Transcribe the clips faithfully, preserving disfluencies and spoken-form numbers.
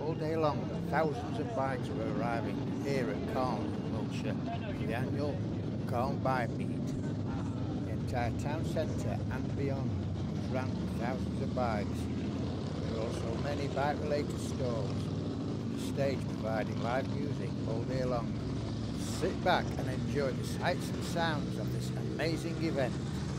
all day long, thousands of bikes were arriving here at Calne in Wiltshire for the annual Calne Bike Meet. The entire town centre and beyond was rammed with thousands of bikes. There were also many bike-related stalls, and the stage providing live music all day long. Sit back and enjoy the sights and sounds of this amazing event.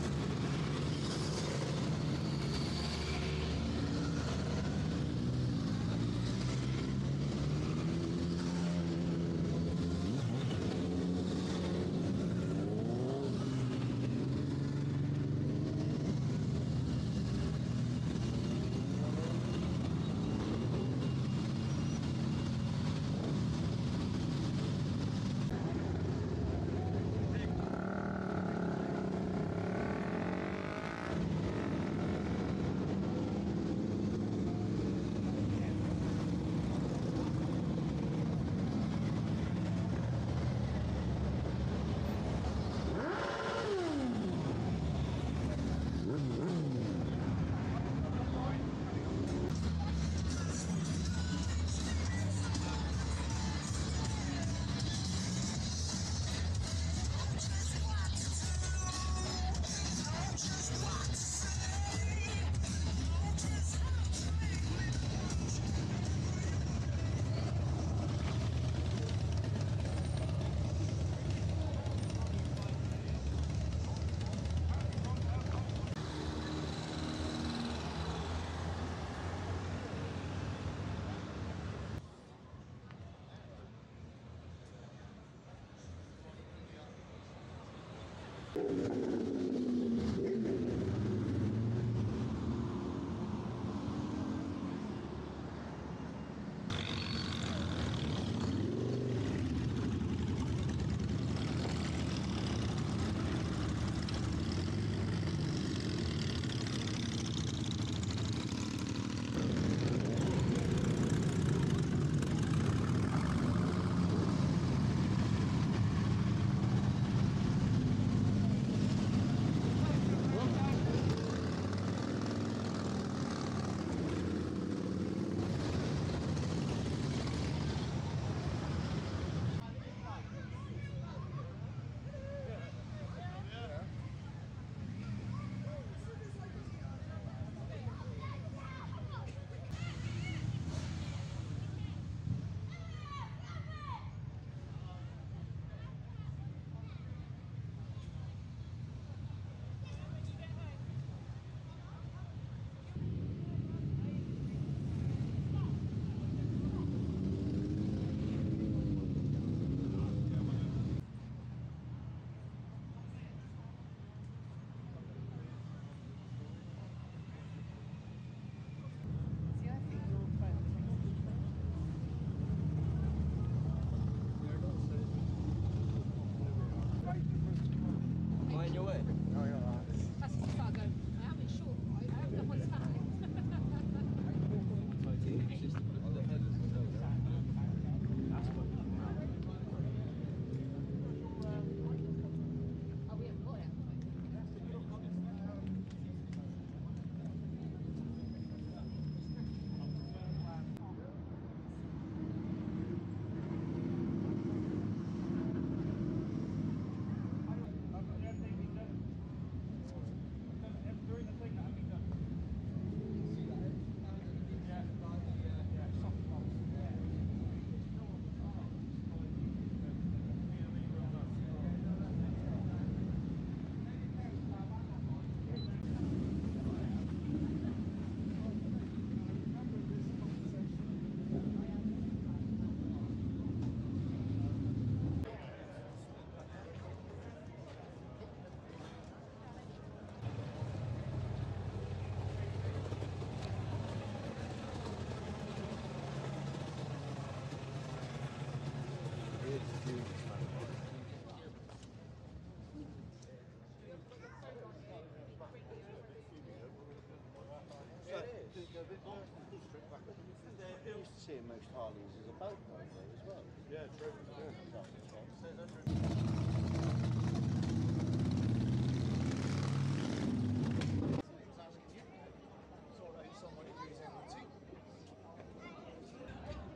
I used to see in most Harleys as a boat motor as well. Yeah, true. Yeah.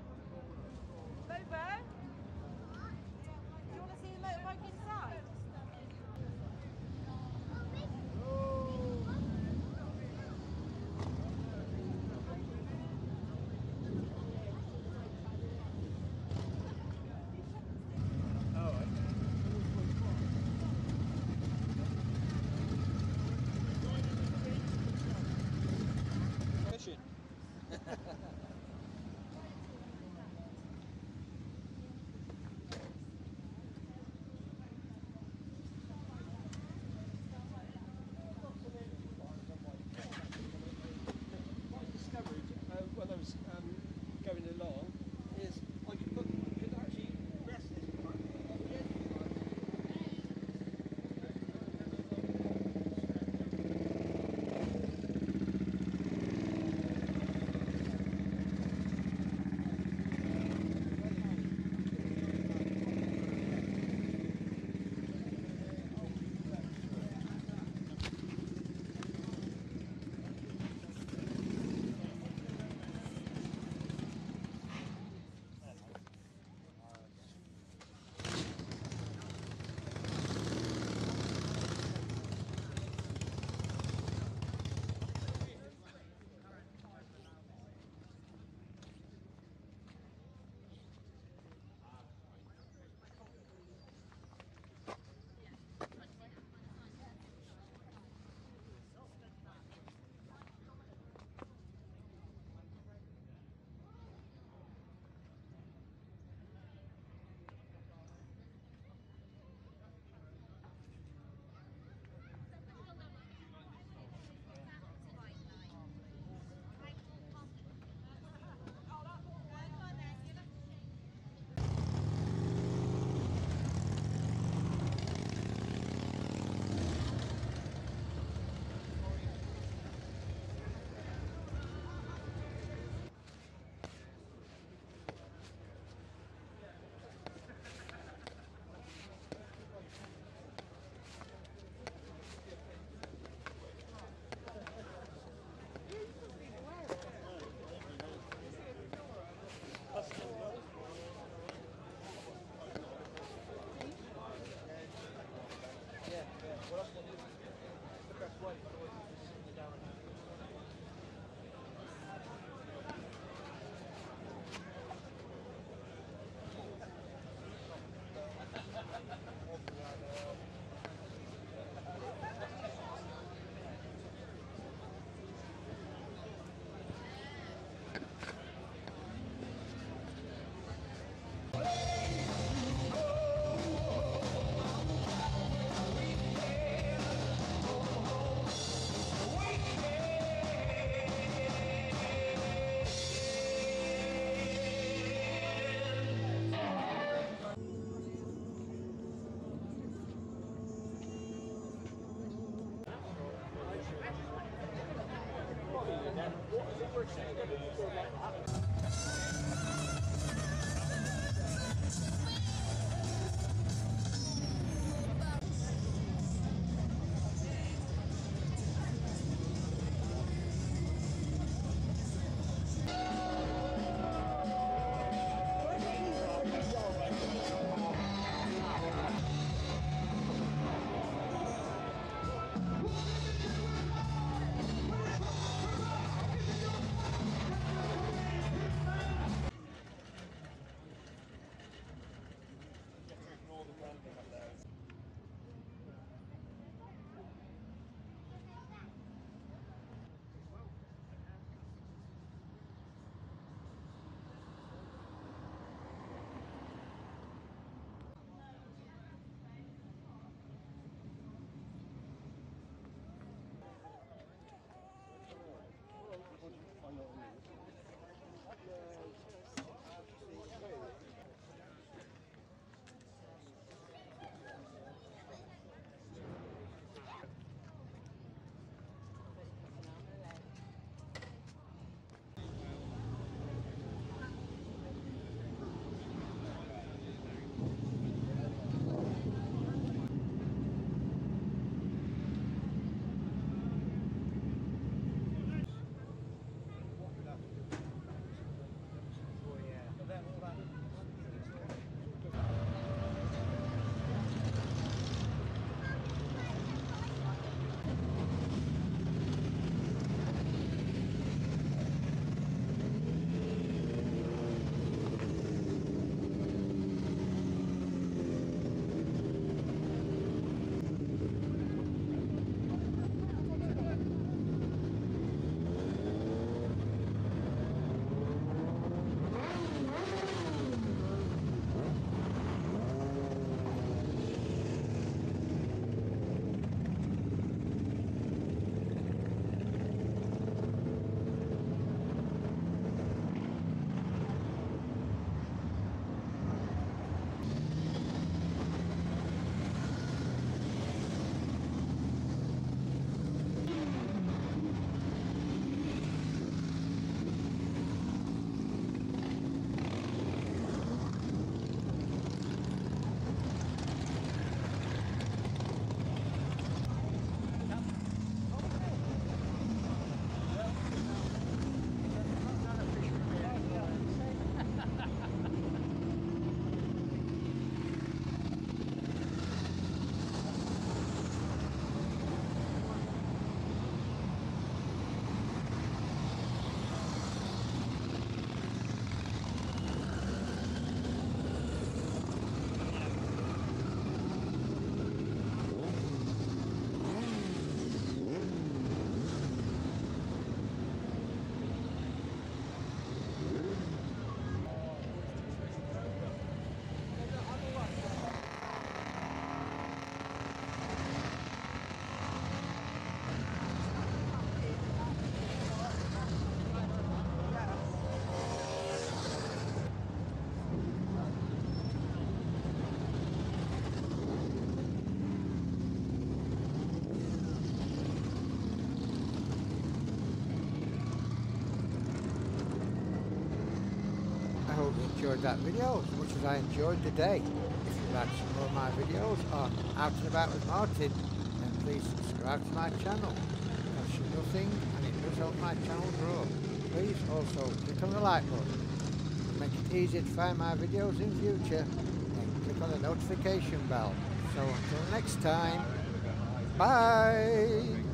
hope you enjoyed that video as much as I enjoyed today. If you'd like some more of my videos on Out and About with Martin, then please subscribe to my channel. It costs you nothing and it does help my channel grow. Please also click on the like button to make it easier to find my videos in future, and click on the notification bell. So until next time, bye!